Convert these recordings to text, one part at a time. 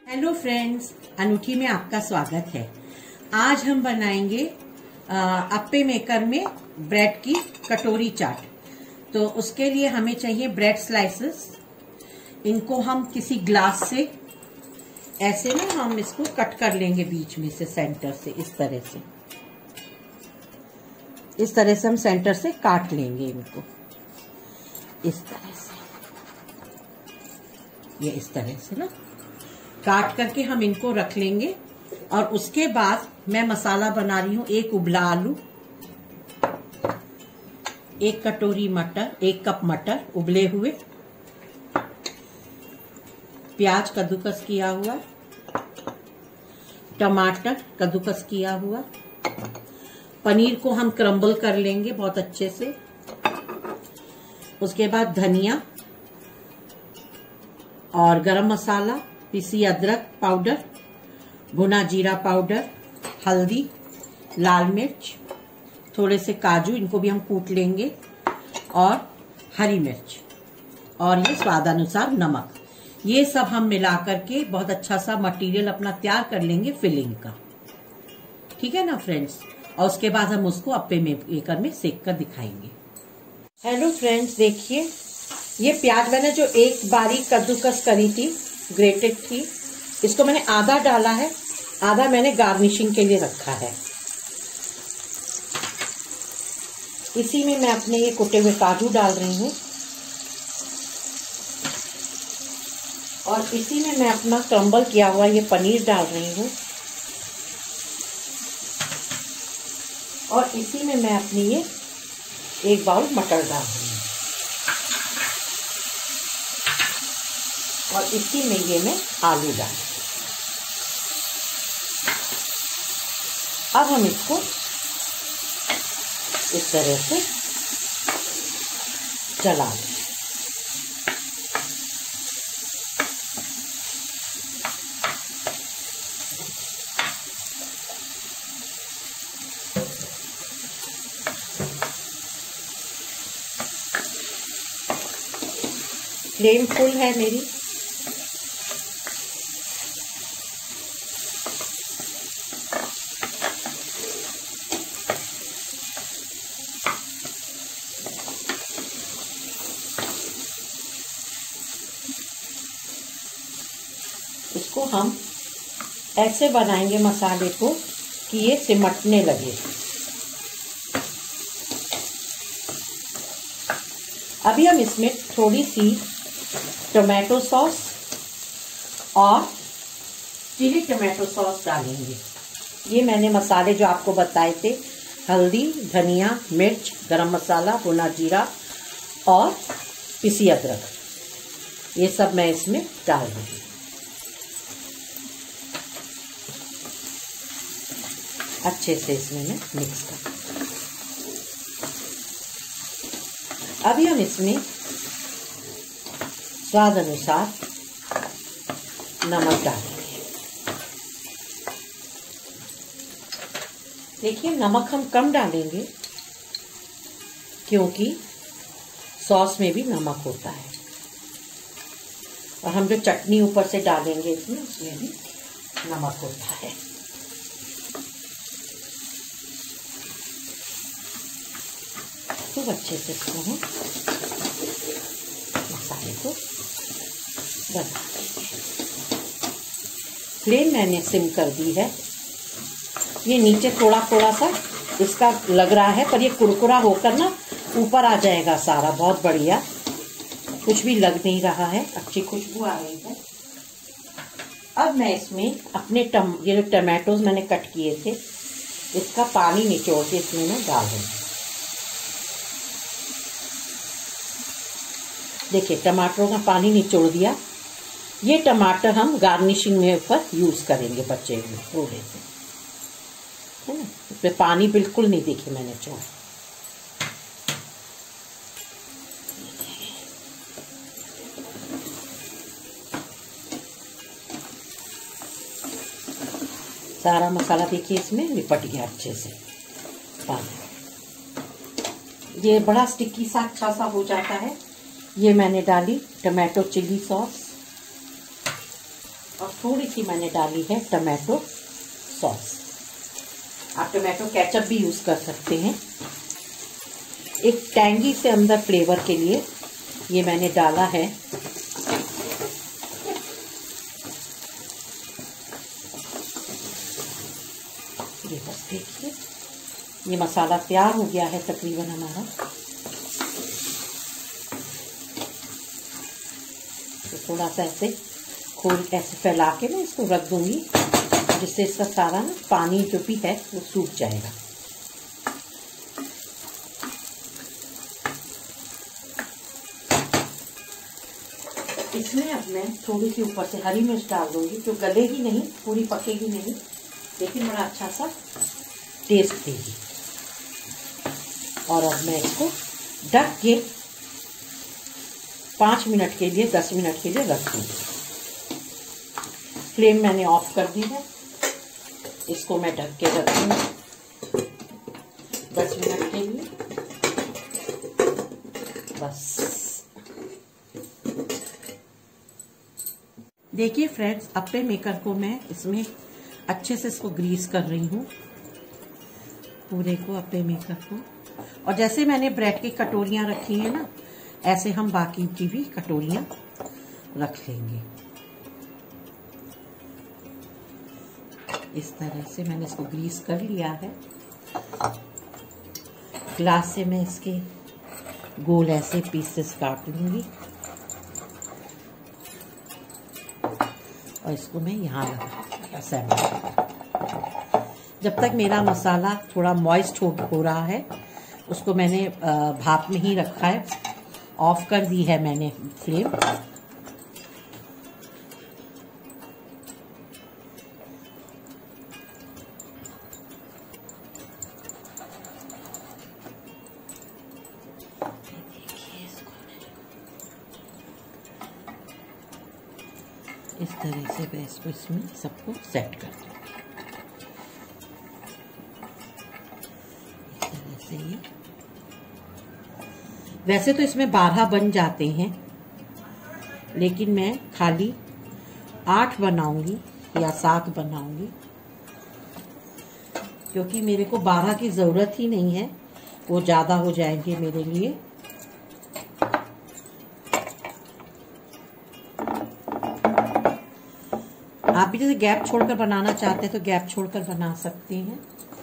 Hello friends, अनूठी में आपका स्वागत है। आज हम बनाएंगे अप्पे मेकर में ब्रेड की कटोरी चाट। तो उसके लिए हमें चाहिए ब्रेड स्लाइसेस। इनको हम किसी ग्लास से ऐसे ना हम इसको कट कर लेंगे बीच में से, सेंटर से इस तरह से हम सेंटर से काट लेंगे इनको इस तरह से। ये इस तरह से ना काट करके हम इनको रख लेंगे। और उसके बाद मैं मसाला बना रही हूं। एक उबला आलू, एक कटोरी मटर, 1 कप मटर उबले हुए, प्याज कद्दूकस किया हुआ, टमाटर कद्दूकस किया हुआ, पनीर को हम क्रम्बल कर लेंगे बहुत अच्छे से। उसके बाद धनिया और गरम मसाला, पिसी अदरक पाउडर, भुना जीरा पाउडर, हल्दी, लाल मिर्च, थोड़े से काजू, इनको भी हम कूट लेंगे, और हरी मिर्च, और ये स्वादानुसार नमक। ये सब हम मिला करके बहुत अच्छा सा मटेरियल अपना तैयार कर लेंगे फिलिंग का। ठीक है ना फ्रेंड्स। और उसके बाद हम उसको अप्पे मेकर में सेक कर दिखाएंगे। हेलो फ्रेंड्स, देखिए ये प्याज मैंने जो एक बारीक कद्दूकस करी थी, ग्रेटेड थी, इसको मैंने आधा डाला है, आधा मैंने गार्निशिंग के लिए रखा है। इसी में मैं अपने ये कुटे हुए काजू डाल रही हूँ, और इसी में मैं अपना क्रम्बल किया हुआ ये पनीर डाल रही हूँ, और इसी में मैं अपनी ये 1 बाउल मटर डाल रही हूँ, और इसी में ये मैं आलू डाल। अब हम इसको इस तरह से चला लें। फ्लेम फुल है मेरी। इसको हम ऐसे बनाएंगे मसाले को कि ये सिमटने लगे। अभी हम इसमें थोड़ी सी टोमेटो सॉस और चिली टोमेटो सॉस डालेंगे। ये मैंने मसाले जो आपको बताए थे, हल्दी, धनिया, मिर्च, गरम मसाला, भुना जीरा और पिसी अदरक, ये सब मैं इसमें डाल दूंगी। अच्छे से इसमें मैं मिक्स कर। अभी हम इसमें स्वाद अनुसार नमक डालेंगे। देखिए नमक हम कम डालेंगे क्योंकि सॉस में भी नमक होता है, और हम जो चटनी ऊपर से डालेंगे इसमें, उसमें भी नमक होता है। खूब अच्छे से इसको हम मसाले को बना देंगे। फ्लेम मैंने सिम कर दी है। ये नीचे थोड़ा थोड़ा सा इसका लग रहा है, पर ये कुरकुरा होकर ना ऊपर आ जाएगा सारा, बहुत बढ़िया। कुछ भी लग नहीं रहा है, अच्छी खुशबू आ रही है। अब मैं इसमें अपने ये जो टमाटोज मैंने कट किए थे, इसका पानी निचोड़ के इसमें मैं डाल दूंगी। देखिए टमाटरों का पानी निचोड़ दिया। ये टमाटर हम गार्निशिंग में ऊपर यूज करेंगे बचे हुए थोड़े से, है ना। इसमें पानी बिल्कुल नहीं, देखिए मैंने छोड़ा। सारा मसाला देखिए इसमें लिपट गया अच्छे से पानी। ये बड़ा स्टिकी सा अच्छा सा हो जाता है। ये मैंने डाली टमाटो चिली सॉस, और थोड़ी सी मैंने डाली है टमाटो सॉस। आप टमाटो केचप भी यूज कर सकते हैं। एक टैंगी से अंदर फ्लेवर के लिए ये मैंने डाला है। ये बस देखिए, ये मसाला तैयार हो गया है तकरीबन हमारा। तो थोड़ा सा ऐसे खोल ऐसे फैला के मैं इसको रख दूंगी, जिससे इसका सारा ना पानी जो भी है वो सूख जाएगा। इसमें अब मैं थोड़ी सी ऊपर से हरी मिर्च डाल दूंगी, जो गलेगी नहीं, पूरी पकेगी नहीं, लेकिन बड़ा अच्छा सा टेस्ट देगी। और अब मैं इसको ढक के 5 मिनट के लिए 10 मिनट के लिए रख दूंगी। फ्लेम मैंने ऑफ कर दी है। इसको मैं ढक के रख दूंगी 10 मिनट के लिए बस। देखिए फ्रेंड्स, अप्पे मेकर को मैं इसमें अच्छे से इसको ग्रीस कर रही हूँ, पूरे को अप्पे मेकर को। और जैसे मैंने ब्रेड की कटोरियां रखी हैं ना, ऐसे हम बाकी की भी कटोरियां रख लेंगे। इस तरह से मैंने इसको ग्रीस कर लिया है। ग्लास से मैं इसके गोल ऐसे पीसेस काट लूंगी और इसको मैं यहाँ लगा असेंबल। जब तक मेरा मसाला थोड़ा मॉइस्ट हो रहा है, उसको मैंने भाप में ही रखा है। ऑफ कर दी है मैंने फ्लेम। इस तरह से मैं इसको इसमें सबको सेट कर दूँगी। इस तरह से ये, वैसे तो इसमें 12 बन जाते हैं, लेकिन मैं खाली 8 बनाऊंगी या 7 बनाऊंगी, क्योंकि मेरे को 12 की ज़रूरत ही नहीं है, वो ज़्यादा हो जाएंगे मेरे लिए। आप भी जैसे गैप छोड़कर बनाना चाहते हैं तो गैप छोड़कर बना सकते हैं।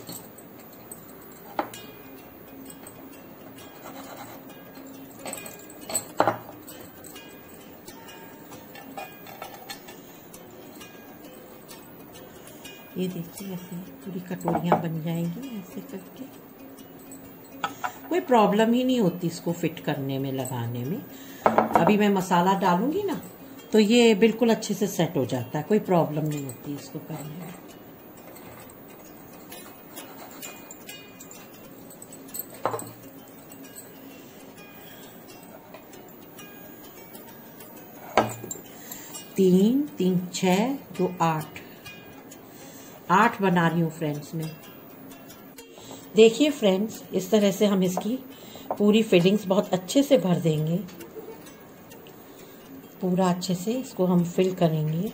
ये देखिए, ऐसे पूरी कटोरियां बन जाएंगी ऐसे करके। कोई प्रॉब्लम ही नहीं होती इसको फिट करने में, लगाने में। अभी मैं मसाला डालूंगी ना, तो ये बिल्कुल अच्छे से सेट हो जाता है, कोई प्रॉब्लम नहीं होती इसको करने में। तीन 6 2 8 बना रही हूँ फ्रेंड्स में। देखिए फ्रेंड्स, इस तरह से हम इसकी पूरी फिलिंग्स बहुत अच्छे से भर देंगे। पूरा अच्छे से इसको हम फिल करेंगे।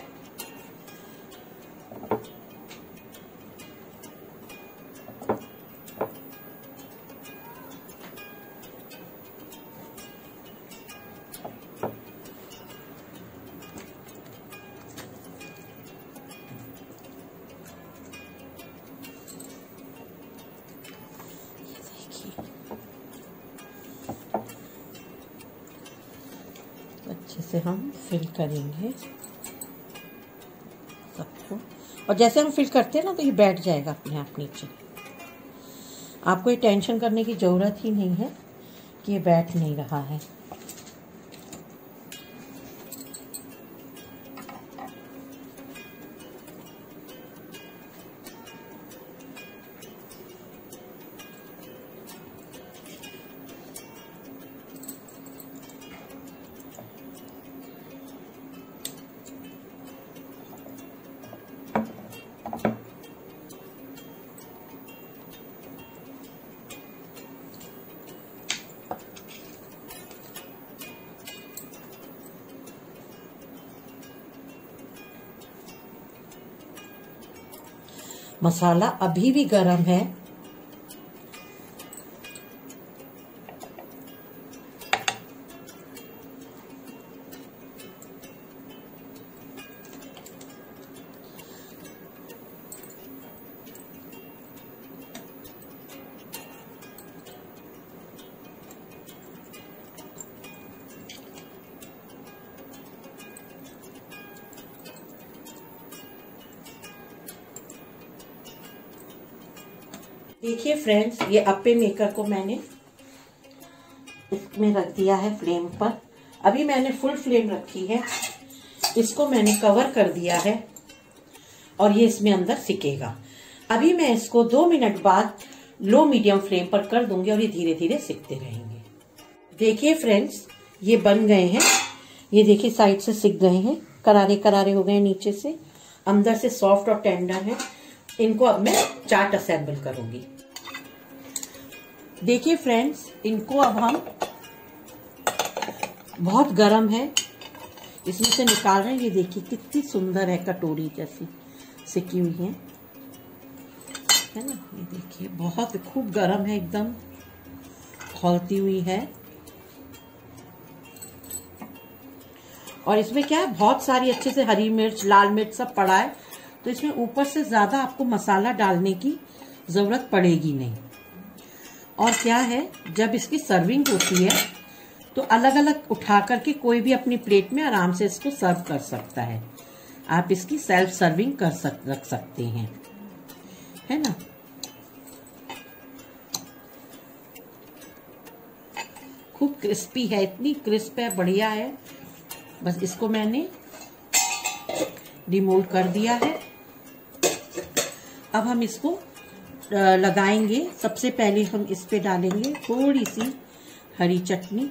अच्छे से हम फिल करेंगे सबको। और जैसे हम फिल करते हैं ना, तो ये बैठ जाएगा अपने आप नीचे। आपको ये टेंशन करने की ज़रूरत ही नहीं है कि ये बैठ नहीं रहा है। मसाला अभी भी गरम है। देखिए फ्रेंड्स, ये अप्पे मेकर को मैंने इसमें रख दिया है फ्लेम पर। अभी मैंने फुल फ्लेम रखी है, इसको मैंने कवर कर दिया है और ये इसमें अंदर सिकेगा। अभी मैं इसको 2 मिनट बाद लो मीडियम फ्लेम पर कर दूंगी और ये धीरे धीरे सिकते रहेंगे। देखिए फ्रेंड्स, ये बन गए हैं। ये देखिए साइड से सिक गए हैं, करारे करारे हो गए हैं, नीचे से अंदर से सॉफ्ट और टेंडर है। इनको अब मैं चाट असेंबल करूंगी। देखिए फ्रेंड्स, इनको अब हम, बहुत गरम है, इसमें से निकाल रहे हैं। ये देखिए कितनी सुंदर है, कटोरी जैसी सिकी हुई है ना। ये देखिए बहुत खूब गरम है, एकदम खौलती हुई है। और इसमें क्या है, बहुत सारी अच्छे से हरी मिर्च, लाल मिर्च सब पड़ा है, तो इसमें ऊपर से ज्यादा आपको मसाला डालने की जरूरत पड़ेगी नहीं। और क्या है, जब इसकी सर्विंग होती है तो अलग अलग उठा करके कोई भी अपनी प्लेट में आराम से इसको सर्व कर सकता है। आप इसकी सेल्फ सर्विंग रख सकते हैं, है ना। खूब क्रिस्पी है, इतनी क्रिस्प है, बढ़िया है। बस इसको मैंने डिमोल्ड कर दिया है। अब हम इसको लगाएंगे। सबसे पहले हम इस पे डालेंगे थोड़ी सी हरी चटनी,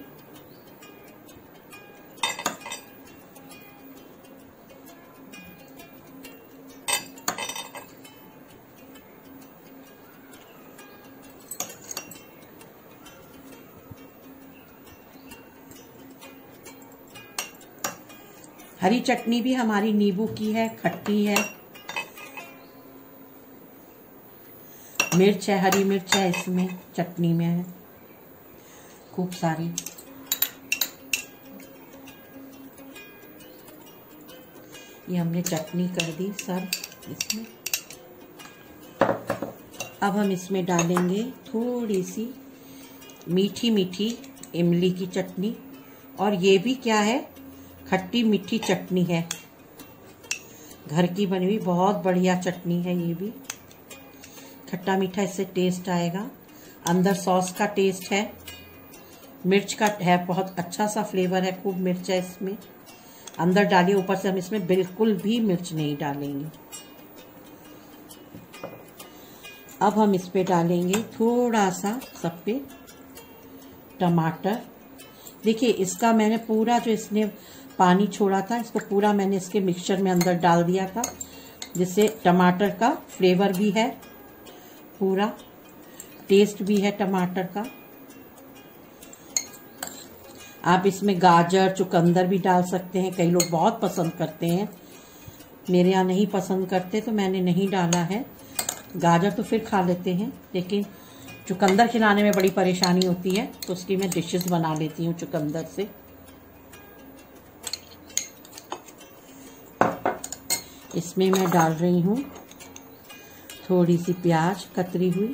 हरी चटनी भी हमारी नींबू की है, खट्टी है। मिर्च है, हरी मिर्च है, इसमें चटनी में है खूब सारी। ये हमने चटनी कर दी सर्व इसमें। अब हम इसमें डालेंगे थोड़ी सी मीठी मीठी इमली की चटनी। और ये भी क्या है, खट्टी मीठी चटनी है, घर की बनी हुई बहुत बढ़िया चटनी है। ये भी खट्टा मीठा, इससे टेस्ट आएगा। अंदर सॉस का टेस्ट है, मिर्च का है, बहुत अच्छा सा फ्लेवर है, खूब मिर्च है इसमें। अंदर डालिए, ऊपर से हम इसमें बिल्कुल भी मिर्च नहीं डालेंगे। अब हम इस पे डालेंगे थोड़ा सा सब पे टमाटर। देखिए इसका मैंने पूरा, जो इसने पानी छोड़ा था, इसको पूरा मैंने इसके मिक्सचर में अंदर डाल दिया था, जिससे टमाटर का फ्लेवर भी है, पूरा टेस्ट भी है टमाटर का। आप इसमें गाजर, चुकंदर भी डाल सकते हैं, कई लोग बहुत पसंद करते हैं। मेरे यहाँ नहीं पसंद करते तो मैंने नहीं डाला है। गाजर तो फिर खा लेते हैं, लेकिन चुकंदर खिलाने में बड़ी परेशानी होती है, तो उसकी मैं डिशेस बना लेती हूँ चुकंदर से। इसमें मैं डाल रही हूँ थोड़ी सी प्याज कतरी हुई,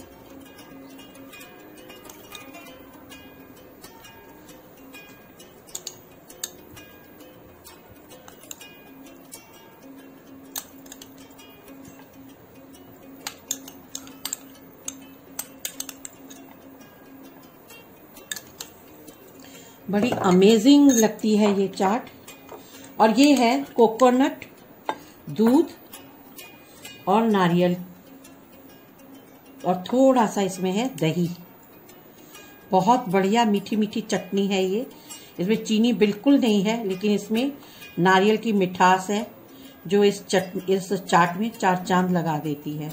बड़ी अमेजिंग लगती है ये चाट। और ये है कोकोनट, दूध और नारियल, और थोड़ा सा इसमें है दही। बहुत बढ़िया मीठी मीठी चटनी है ये। इसमें चीनी बिल्कुल नहीं है, लेकिन इसमें नारियल की मिठास है, जो इस चाट में 4 चांद लगा देती है।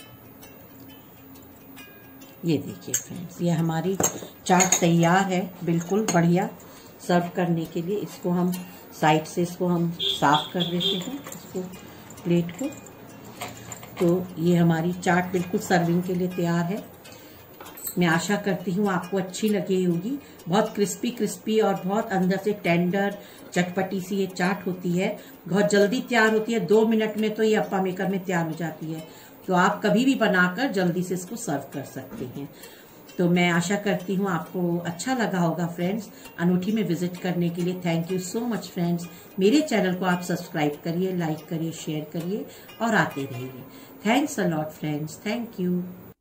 ये देखिए फ्रेंड्स, ये हमारी चाट तैयार है, बिल्कुल बढ़िया सर्व करने के लिए। इसको हम साइड से इसको हम साफ कर देते हैं, इसको प्लेट को। तो ये हमारी चाट बिल्कुल सर्विंग के लिए तैयार है। मैं आशा करती हूँ आपको अच्छी लगी होगी। बहुत क्रिस्पी क्रिस्पी और बहुत अंदर से टेंडर चटपटी सी ये चाट होती है। बहुत जल्दी तैयार होती है, 2 मिनट में तो ये अप्पा मेकर में तैयार हो जाती है। तो आप कभी भी बनाकर जल्दी से इसको सर्व कर सकते हैं। तो मैं आशा करती हूँ आपको अच्छा लगा होगा फ्रेंड्स। अनूठी में विजिट करने के लिए thank you so much friends. मेरे चैनल को आप सब्सक्राइब करिए, लाइक करिए, शेयर करिए और आते रहिए। Thanks a lot friends, thank you.